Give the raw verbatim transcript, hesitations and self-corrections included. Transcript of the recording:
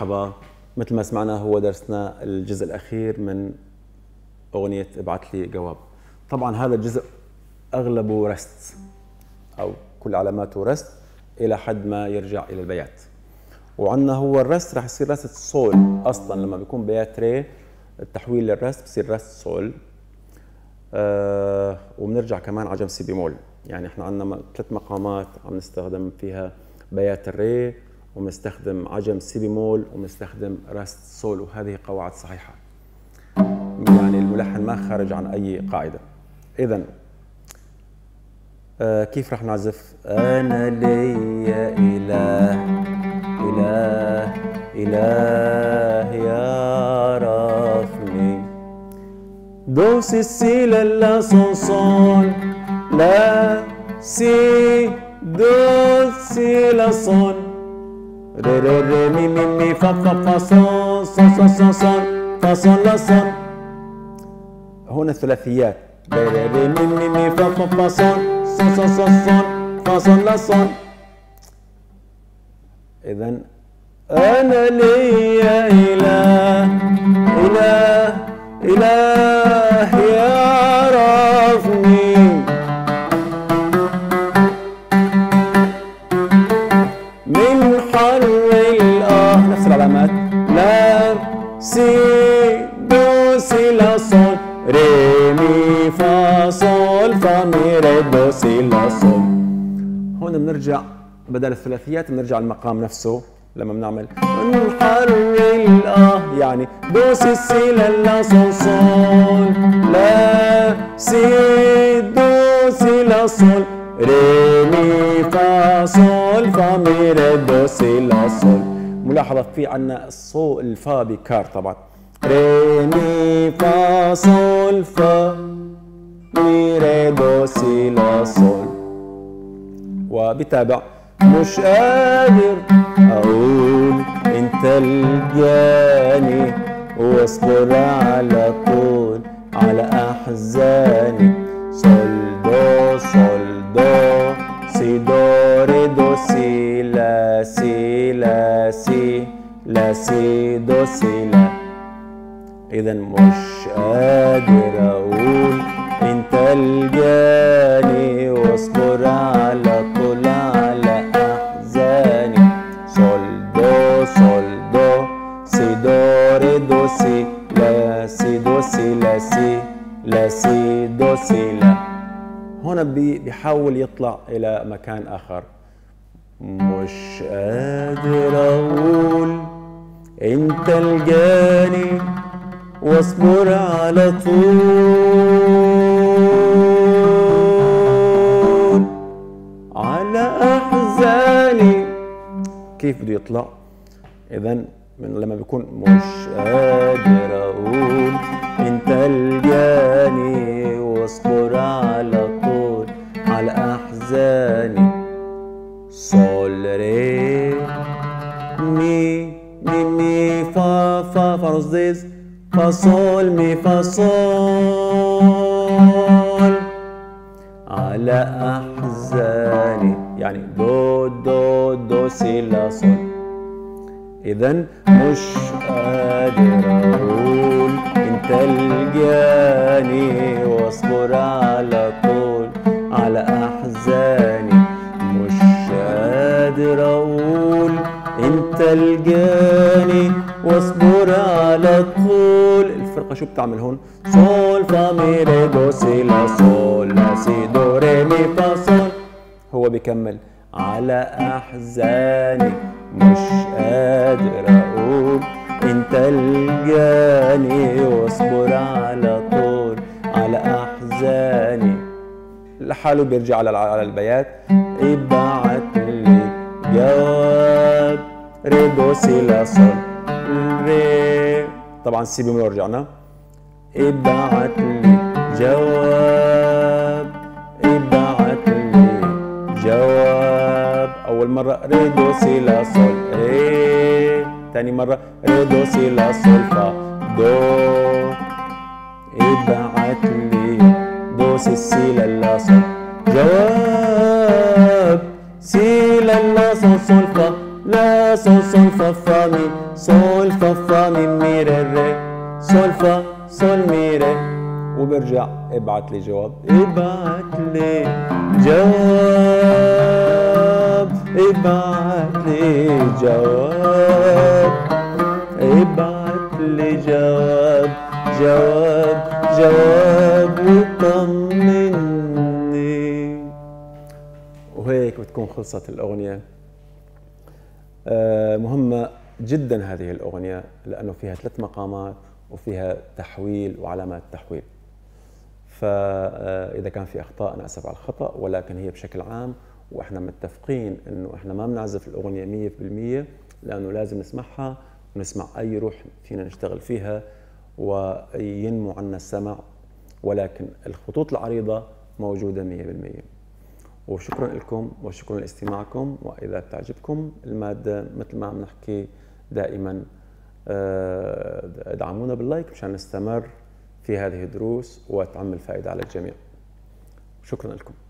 مرحبا. مثل ما سمعنا هو درسنا الجزء الأخير من أغنية ابعث لي جواب. طبعا هذا الجزء أغلبه رست أو كل علاماته رست إلى حد ما يرجع إلى البيات. وعندنا هو الرست راح يصير رست سول أصلا لما بيكون بيات ري، التحويل للرست بصير رست سول. آه وبنرجع كمان عجم سي بيمول، يعني احنا عندنا ثلاث مقامات عم نستخدم فيها بيات الري، وبنستخدم عجم سي بيمول، وبنستخدم رست سول، وهذه قواعد صحيحة. يعني الملحن ما خارج عن أي قاعدة. إذن آه كيف رح نعزف؟ أنا ليا إله إله إله يعرفني، دو سي سي لا لا صون صون لا سي دو سي لا صون ري ري ري مي مي مي فا فا فا صون صون صون صون صون فا صون لا صون. هنا الثلاثيات ري ري ري مي مي مي فا فا فا صون صون صون صون صون فا صون لا صون. إذن أنا ليا إله إله إله يعرفني، من حر الآه نفس العلامات لا سي دو سي لا صول ري مي فا صول فا مي ري دو سي لا صول. هون بنرجع بدل الثلاثيات بنرجع المقام نفسه لما بنعمل من حر الآه، يعني دو سي سي لا لا صول صول لا سي دو سي لا صول ري مي فا صول فا مي ري دو سي لا صول. ملاحظة في عنا الصو الفا بكار طبعا ري مي فا صول فا مي ري دو سي لا صول. وبتابع مش قادر أقول أنت الجاني، واصبر على طول على أحزاني، صول دو صول دو سي دو ري دو سي لا سي لا سي لا سي دو سي لا. إذن مش قادر أقول أنت الجاني، واصبر على طول على أحزاني، صول دو صول دو سي دو ري دو سي لا سي دو سي لا سي لا سي دو سي لا. هنا بيحاول يطلع إلى مكان آخر. مش قادر أقول أنت الجاني، واصبر على طول على أحزاني. كيف بده يطلع؟ إذن من لما بيكون مش قادر أقول أنت الجاني، واصبر على طول على أحزاني، صول ري مي مي مي فا فا فا رصديز فا صول مي فا صول على أحزاني، يعني دو دو دو سي لا صول. إذن مش قادر أقول أنت الجاني، واصبر على طول على أحزاني، مش قادر أقول أنت الجاني، واصبر على طول. الفرقة شو بتعمل هون؟ صول فا مي ري دو سي لا صول لا سي دو ري مي فا صول. هو بيكمل على أحزاني، مش قادر أقول أنت الجاني، واصبر على طول على أحزاني. لحاله بيرجع على على البيات ابعت لي جواب ري دو سي لا صول ري، طبعا سي بيمول رجعنا ابعت لي جواب ابعت لي جواب. أول مرة ري دو سي لا صول ري، ثاني مرة ري دو سي لا صول فا دو، ابعت لي دو سي سي لا لا صول جواب سي لا لا صول صول فا لا صول صول فا فا مي سول فا فا مي مي ري ري، سول فا سول مي ري. وبرجع ابعت لي جواب، ابعت لي جواب، ابعت لي جواب، ابعت لي جواب، جواب جواب وطمني. وهيك بتكون خلصت الأغنية. آه مهمة جدا هذه الأغنية لأنه فيها ثلاث مقامات وفيها تحويل وعلامات تحويل. فإذا كان في أخطاء أنا أسف على الخطأ، ولكن هي بشكل عام وإحنا متفقين إنه إحنا ما بنعزف الأغنية مية بالمية لأنه لازم نسمعها ونسمع أي روح فينا نشتغل فيها وينمو عنا السمع، ولكن الخطوط العريضة موجودة مية بالمية. وشكرا لكم وشكرا لاستماعكم. وإذا بتعجبكم المادة مثل ما عم نحكي دائما ادعمونا باللايك مشان نستمر في هذه الدروس وتعمل فائدة على الجميع. شكرا لكم.